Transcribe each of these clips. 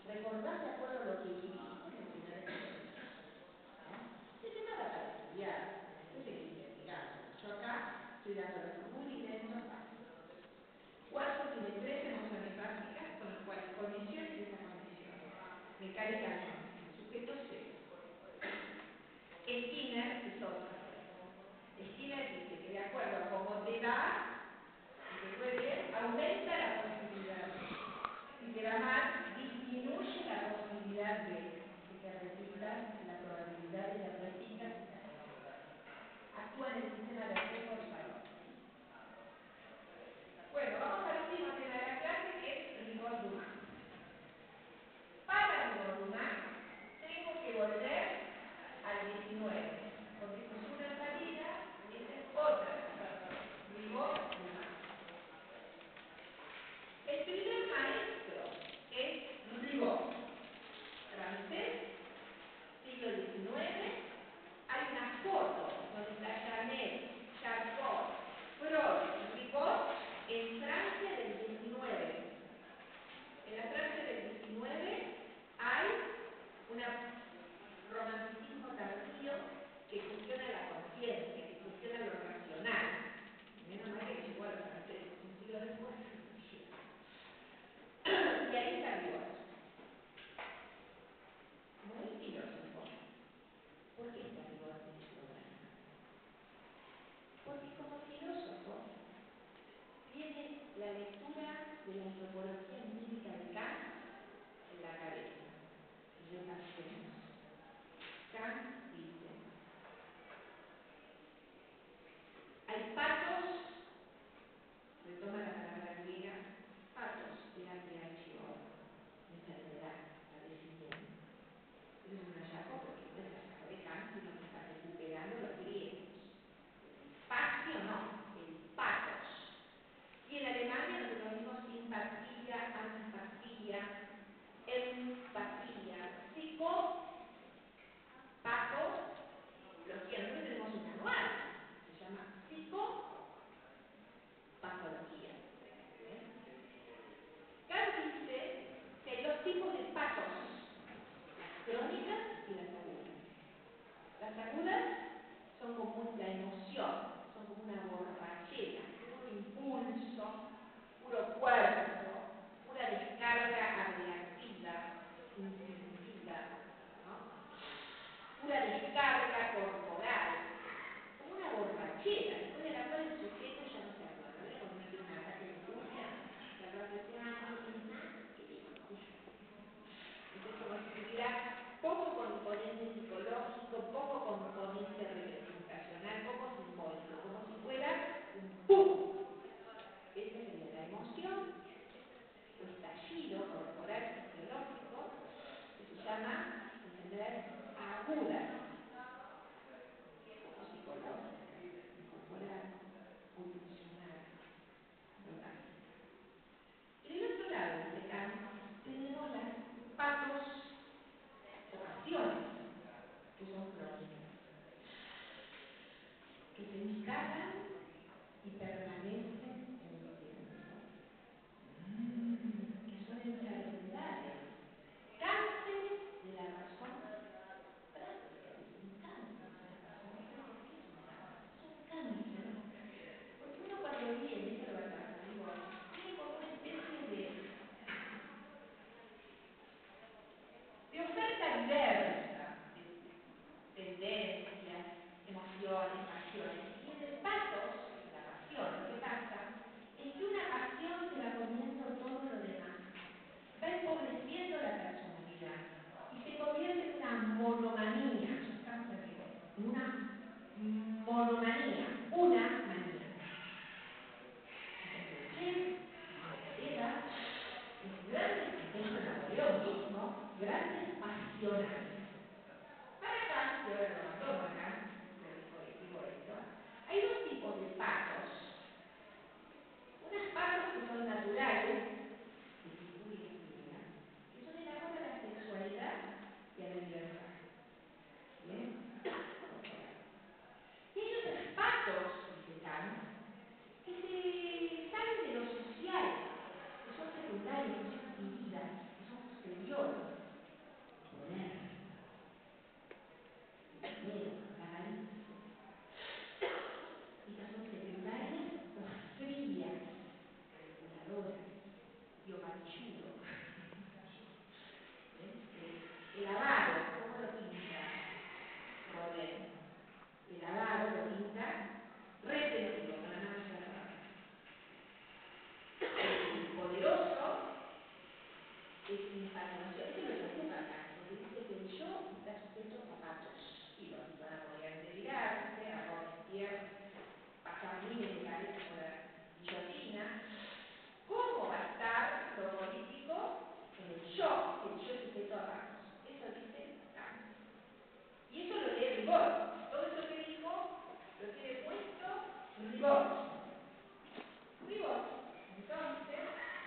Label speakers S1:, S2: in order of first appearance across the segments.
S1: recordar de acuerdo a lo que viviste en los primeros años, ¿no? Es de nada para estudiar, después seguir investigando. Yo acá estoy dando los muy intensos pasos. Watson tiene 3 emociones básicas con las cuales condiciones y descondiciones. Mecánica no, sujeto cero. Skinner es otra. Skinner dice que de acuerdo a cómo te va, si te fue bien, aumenta la posibilidad. Si te va mal, disminuye la posibilidad de que repitas, la probabilidad de que repitas. Actúa en el sistema de reforzador. Bueno, vamos al último tema de la clase, que es Rigaud-Dumas. Para Rigaud-Dumas tengo que volver al 19, porque esto es una salida, esta es otra. Rigaud-Dumas. El primer maestro es Rigaud, francés, siglo XIX. Hay una foto donde está Chanel, Charcot, Freud y Rigaud en Francia del 19. En la Francia del 19 hay un romanticismo tardío que cuestiona la conciencia, que cuestiona lo racional. Menos mal que llegó a los franceses un siglo después. Y ahí está Rigaud. Muy filósofo. ¿Por qué está Rigaud en este programa? Porque como filósofo tiene la lectura de la antropología empírica de Kant en la cabeza. Repasemos. Kant dice: hay patos, retoma la palabra griega, patos de la creación, enfermedad, padecimiento. Eso es un hallazgo porque no es hallazgo de Kant, sino que está recuperando los griegos. Espacio no, el patos. Y en Alemania nosotros decimos simpatía, antipatía, empatía, psicopatología. Nosotros tenemos un manual, se llama psicopatología. Kant dice que hay 2 tipos de patos: las crónicas y las agudas. Las agudas son como la emoción, son como una borrachera, puro impulso, puro cuerpo, pura descarga adrenativa, instintiva, ¿no? Pura descarga corporal, como una borrachera, después de la cual el sujeto ya no se acuerda. ¿Ves? Cuando uno tiene un ataque de furia, de rato dice: ah, no tiene nada que dijo. Entonces, como si tuviera poco componente psicológico, poco componente representacional, poco simbólico, como si fuera un ¡pum! Esa sería la emoción, o estallido corporal fisiológico, que se llama enfermedades agudas, como psicológica, corporal, pulmonar, ¿verdad? En el otro lado, dice Kant, tenemos las patos o pasiones, que son crónicas, que se instalan y permanecen en el tiempo, que son enfermedades, cánceres de la razón práctica, un cáncer de la razón. ¿Qué es un cáncer? Es un cáncer, porque uno cuando vive, y esto lo va a trabajar, tiene como una especie de oferta diversa de tendencias, emociones, pasiones. Y en el patos, la pasión, lo que pasa es que una pasión se va comiendo todo lo demás, va empobreciendo la personalidad y se convierte en una monomanía. Ya estamos en rigor. Una monomanía, una manía. Incluso Napoleón mismo, grandes pasionales. Para Kant, y ahora lo abandona Kant, digo esto, hay 2 tipos de patos. Unas patos que son naturales, de cultura y actividad, que son el amor a la sexualidad y a la libertad. ¿Bien? Y hay otros patos, dice Kant, que se salen de lo social, que son secundarios, que son actividades, que son posteriores. apellido. El avaro, ¿cómo lo pinta Rodin? El avaro lo pinta retentivo, con la mano cerrada. El poderoso es infatuación, eso lo preocupa acá, porque dice que el yo está sujeto a zapatos. Y los van a poder delirarse, a Robespierre, pasar líneas de cabeza por la guillotina. ¿Cómo va a estar lo político en el yo es sujeto a zapatos? Eso dice Kant. Y eso lo lee Ribot. Todo eso que dijo lo tiene puesto Ribot. Ribot, entonces,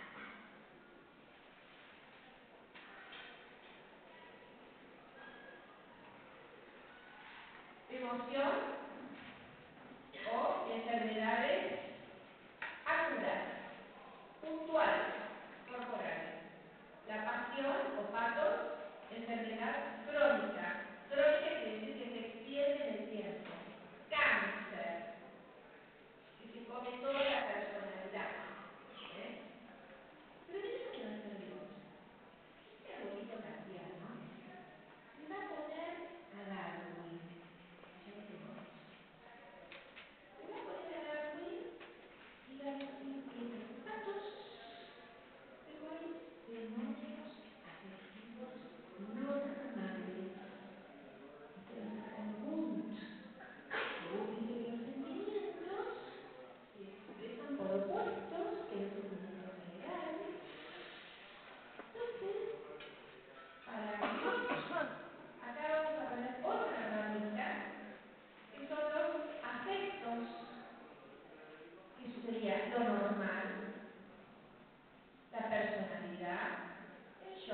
S1: emoción o enfermedades agudas, puntuales, corporales. La pasión o patos, enfermedad crónica. Crónica quiere decir que se extiende en el tiempo. Cáncer, que se come toda la personalidad. ¿Eh? Pero tenemos que no ser vivos. Este arbolito kantiano le va a poner a Darwin. Ya lo tenemos. Le va a poner a Darwin y tiene patos iguales fenómenos afectivos normales. Esto lo saca Wundt. Wundt dice que los sentimientos se expresan por opuestos, que los sentimientos generales. Entonces, para nosotros, acá vamos a poner otra ramita, que son los afectos, que eso sería lo normal, la personalidad, el yo,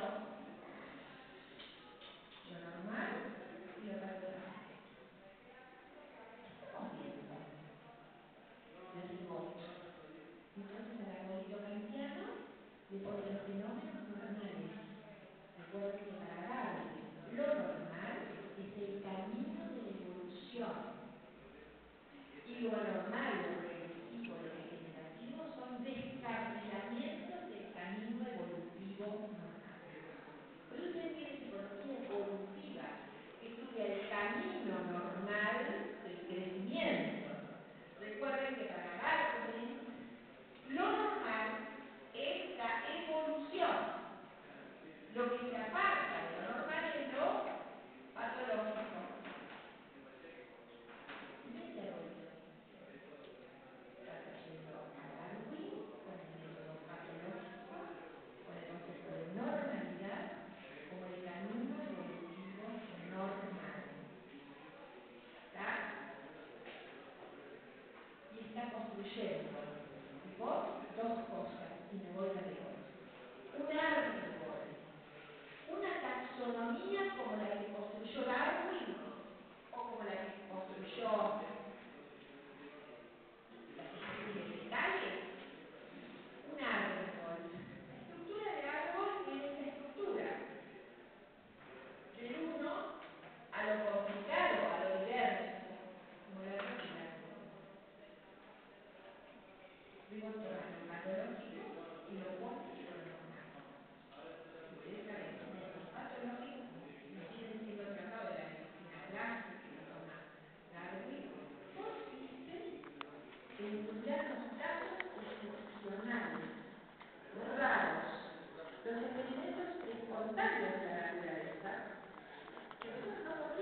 S1: lo normal y lo patológico. Estamos viendo de Ribot. Entonces al arbolito kantiano le pone los fenómenos normales. Recuerden que para Darwin lo normal es el camino de la evolución. Y lo anormal, lo regresivo, lo degenerativo son descarrilamientos del camino evolutivo normal. Por eso ustedes tienen psicología evolutiva, que estudia el camino normal del crecimiento. Recuerden que para Darwin lo normal es la evolución. Lo que se aparta de lo normal es lo patológico. Y este arbolito está trayendo a Darwin con el método patológico, con el concepto de normalidad, como el camino evolutivo normal. ¿Está? Y está construyendo dos cosas, y me voy a leer. Un árbol, una taxonomía como la que construyó Darwin o como la que construyó las especies vegetales. Un árbol. La estructura de árbol tiene esta estructura. Del uno a lo complicado, a lo diverso, como la vida. Luego toma lo patológico y lo pone en lo normal. Ustedes saben que los patológicos no siguen siendo tratados de la medicina clásica que lo toma Darwin, consisten en estudiar los casos excepcionales, raros, los experimentos espontáneos de la naturaleza, que nosotros no